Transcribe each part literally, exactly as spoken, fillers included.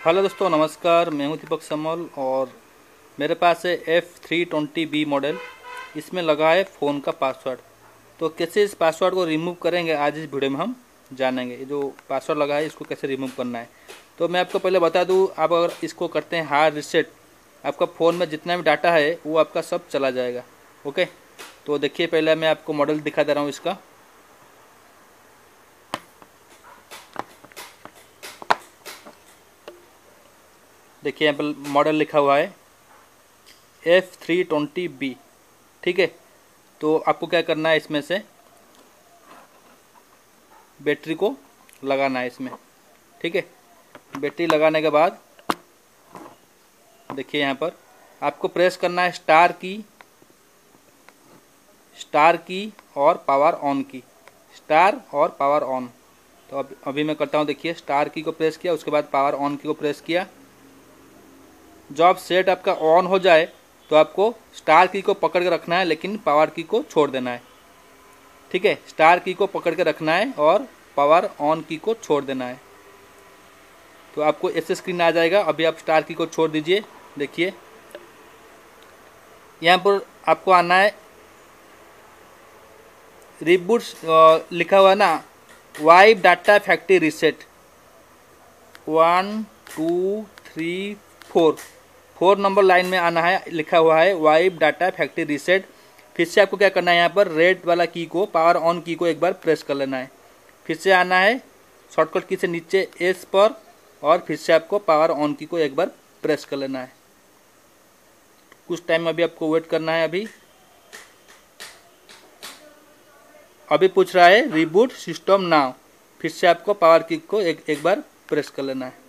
Hello दोस्तों, नमस्कार। मैं हूं दीपक समल और मेरे पास है F three twenty B model. इसमें लगा है फ़ोन का पासवर्ड। तो कैसे इस पासवर्ड को रिमूव करेंगे आज इस वीडियो में हम जानेंगे। ये जो पासवर्ड लगा है इसको कैसे रिमूव करना है। तो मैं आपको पहले बता दूं, आप अगर इसको करते हैं हार्ड रीसेट, आपका फ़ोन में जितना भी डाटा है वो आपका सब चला जाएगा। ओके, तो देखिए पहले मैं आपको मॉडल दिखा दे रहा हूँ इसका। देखिए यहाँ पर मॉडल लिखा हुआ है एफ थ्री ट्वेंटी बी। ठीक है, तो आपको क्या करना है, इसमें से बैटरी को लगाना है इसमें। ठीक है, बैटरी लगाने के बाद देखिए यहाँ पर आपको प्रेस करना है स्टार की, स्टार की और पावर ऑन की, स्टार और पावर ऑन। तो अब अभी मैं करता हूँ। देखिए स्टार की को प्रेस किया, उसके बाद पावर ऑन की को प्रेस किया। जब सेट आपका ऑन हो जाए तो आपको स्टार की को पकड़ के रखना है, लेकिन पावर की को छोड़ देना है। ठीक है, स्टार की को पकड़ के रखना है और पावर ऑन की को छोड़ देना है। तो आपको ऐसे स्क्रीन आ जाएगा। अभी आप स्टार की को छोड़ दीजिए। देखिए यहाँ पर आपको आना है रिबूट लिखा हुआ ना, wipe data factory reset one two three four four number line में आना है, लिखा हुआ है वाइप डाटा फैक्ट्री रीसेट। फिर से आपको क्या करना है, यहाँ पर रेड वाला की को, पावर ऑन की को एक बार प्रेस कर लेना है। फिर से आना है शॉर्टकट की से नीचे एस पर, और फिर से आपको पावर ऑन की को एक बार प्रेस कर लेना है। कुछ टाइम अभी आपको वेट करना है। अभी अभी पूछ रहा है रिबूट सिस्टम नाउ। फिर से आपको पावर की को एक एक बार प्रेस कर लेना है।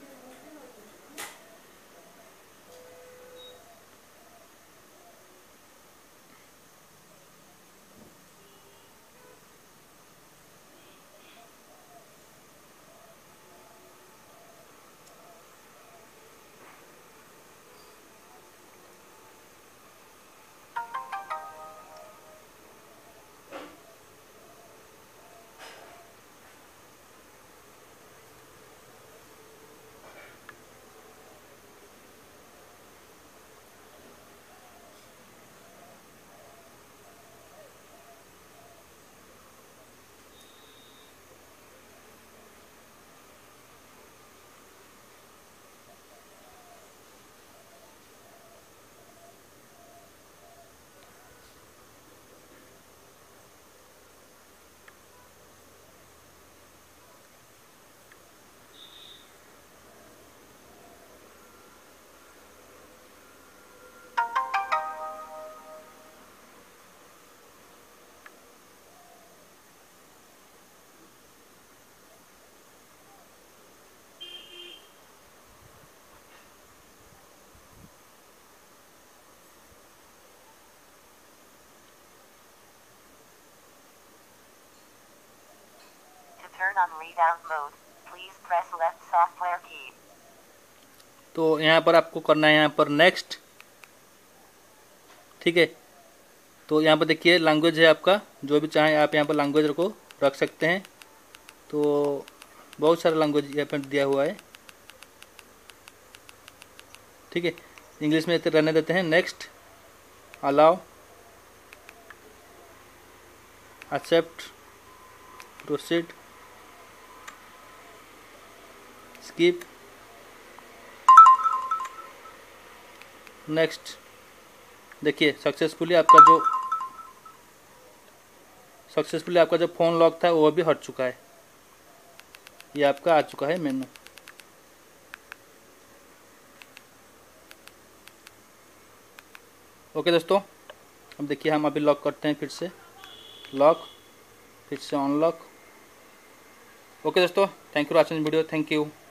Turn on readout mode, please press left software key. तो यहाँ पर आपको करना है यहाँ पर नेक्स्ट। ठीक है, तो यहाँ पर देखिए लैंग्वेज है आपका, जो भी चाहें आप यहाँ पर लैंग्वेज को रख सकते हैं। तो बहुत सारा लैंग्वेज यहाँ पर दिया हुआ है। ठीक है, इंग्लिश में रहने देते हैं। Next, allow, accept, proceed, skip, next. देखिए सक्सेसफुली आपका जो सक्सेसफुली आपका जो फ़ोन लॉक था वो भी हट चुका है। ये आपका आ चुका है मेनू। ओके दोस्तों, अब देखिए हम अभी लॉक करते हैं। फिर से लॉक, फिर से अनलॉक। ओके दोस्तों, thank you for watching video. Thank you.